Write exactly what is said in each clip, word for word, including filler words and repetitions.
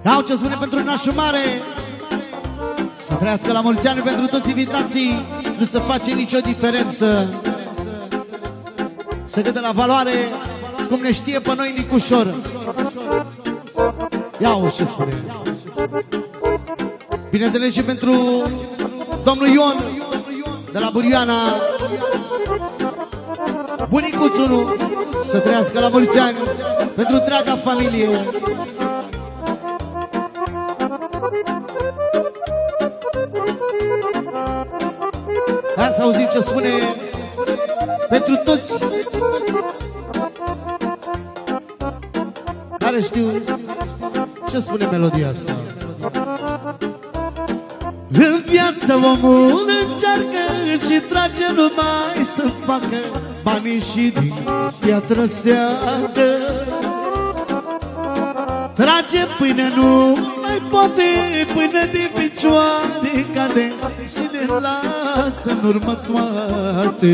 Au ce spune pentru nașul mare. Să trăiască la mulți ani pentru toți invitații. Nu se face nicio diferență. Să cânte la valoare cum ne știe pe noi Nicușor. Ia-o ce spune. Bineînțeles și pentru domnul Ion de la Burioana, bunicuțul, să trăiască la mulți ani pentru întreaga familie. Hai să auzim ce spune pentru toți care știu ce spune melodia asta. În viață omul încearcă și trage numai să facă banii și din piatră seacă. Trage până nu mai poate, până din picioare cade și ne lasă în urmă toate.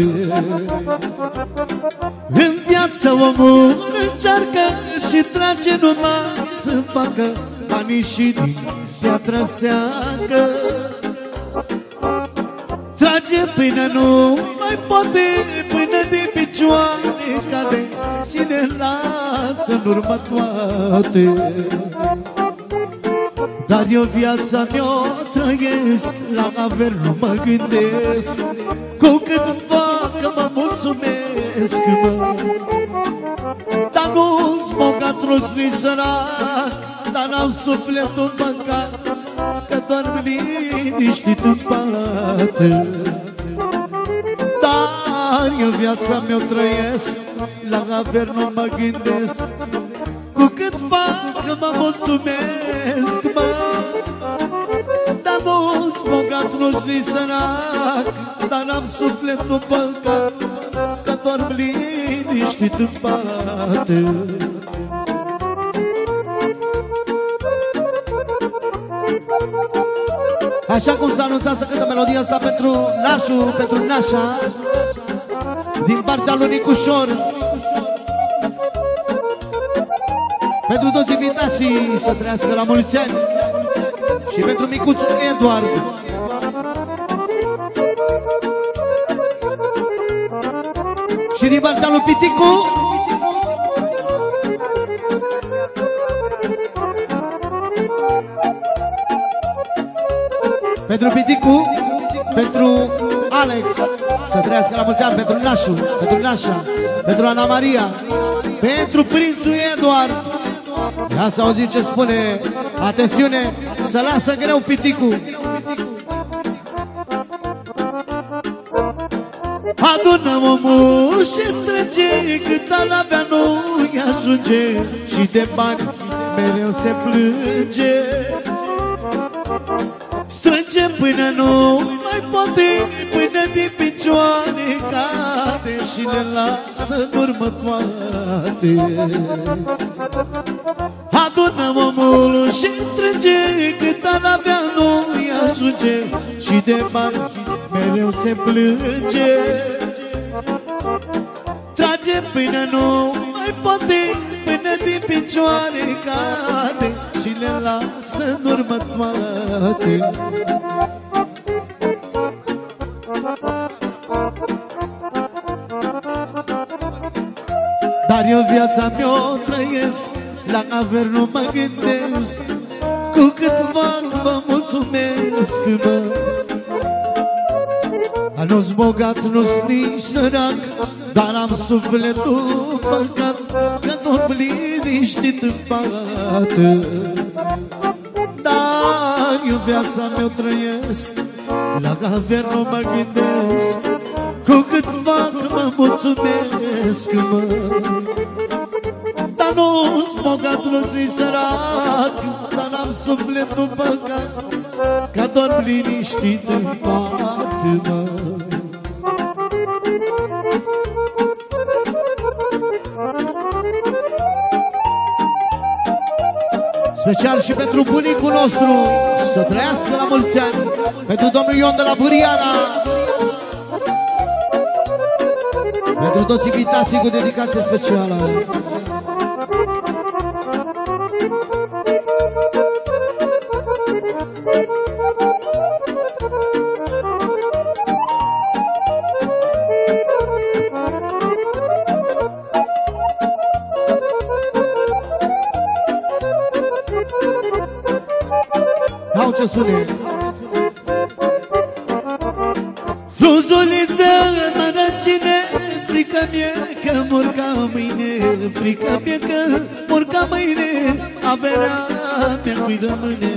În viață omul încearcă și trage numai să facă banii și din piatră seacă. Trage până nu mai poate, până din picioare cade și ne lasă în urmă toate. Dar eu viața mea trăiesc, la aver nu mă gândesc, cu cât fac că mă mulțumesc, mă. Dar nu-s bogat, nu-s nici sărac, dar n-am sufletul păcat, că doar liniștit în pat. Dar eu viața mea trăiesc, la aver nu mă gândesc, cu cât fac că mă mulțumesc, mă. Dar nu-s bogat, nu-s nici sărac, dar n-am sufletul păcat, că doar liniștit în pat. Așa cum s-a anunțat să cântă melodia asta pentru nașul, pentru nașa, din partea lui Nicușor, pentru toți invitații, să trăiască la mulți ani, și pentru micuțul Eduard. Și din partea lui Piticu, pentru Piticu, pentru Alex, să trăiască la mulți ani, pentru Nașu, pentru Nașa, pentru Ana Maria, pentru prințul Eduard. Ia să auzim ce spune. Atențiune, să lasă greu Piticu. Adună omul și strânge, cât al avea nu-i ajunge, și de bani mereu se plânge. Strânge până nu mai poate, până din picioare cade și ne lasă în urmă toate. Adună omul și strânge, cât al avea nu-i ajunge, și de bani mereu se plânge. Trage până nu mai poate, până din picioare cade și le lasă în urmă toate. Dar eu viața mea trăiesc, la aver nu mă gândesc, cu cât fac mă mulțumesc, mă. Nu-s bogat, nu-s nici sărac, dar am sufletul păcat, că tot liniștit în pat. Dar eu viața mea trăiesc, la aver nu mă gândesc, cu cât fac mă mulțumesc, mă. Dar nu-s bogat, nu-s nici sărac, dar am sufletul păcat, că doar liniștit în pat, mă. Special și pentru bunicul nostru, să trăiască la mulți ani, pentru domnul Ion de la Buriana, pentru toți invitații cu dedicație specială. ce spune. Fruzuliță mărăcine, frică mie că mor ca mâine, frică mie că mor ca mâine, averea mea cui rămâne.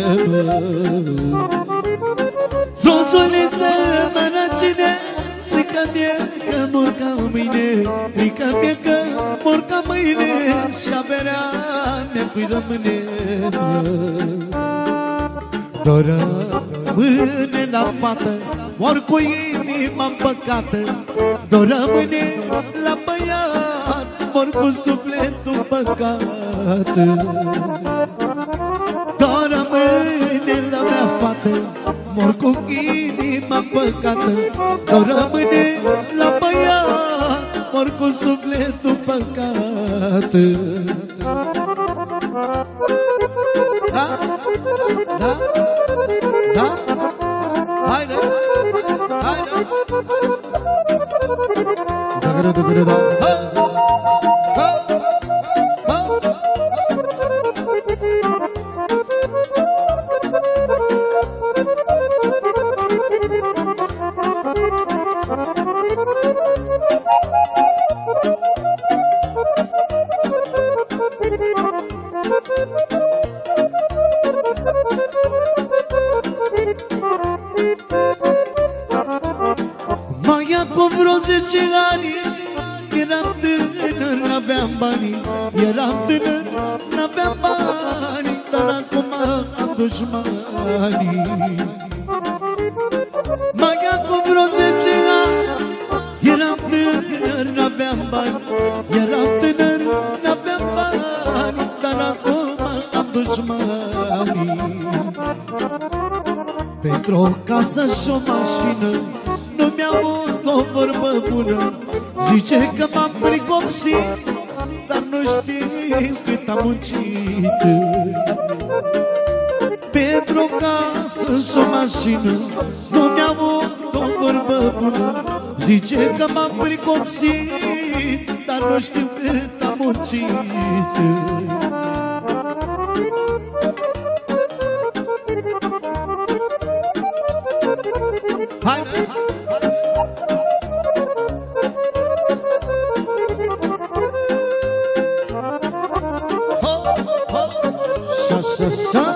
Fruzuliță mărăcine, frică mie că mor ca mâine, frică mie că mor ca mâine, și averea mea cui rămâne. Doar rămâne la fată, mor cu inima împăcată. Doar rămâne la băiat, mor cu sufletul păcat. Doar rămâne la mea fată, mor cu inima împăcată. Doar rămâne la băiat, mor cu sufletul păcat. Da? Da? Da? Haide! Haide! Da, da, da, da, da. Mai acum vreo zece ani eram tânăr, n-aveam bani. Eram tânăr, n-aveam bani, dar acum am dușmani. Mai acum vreo zece ani eram tânăr, n-aveam bani. Eram tânăr, n-aveam bani, dar acum am dușmani. Pentru o casă și o mașină nu mi-am o vorbă bună. Zice că m-am pricopsit, dar nu știu cât am muncit. Pentru o casă și o mașină nu mi-am o vorbă bună. Zice că m-am pricopsit, dar nu știu cât am muncit. Hai, hai, hai. Sa, sa, sa.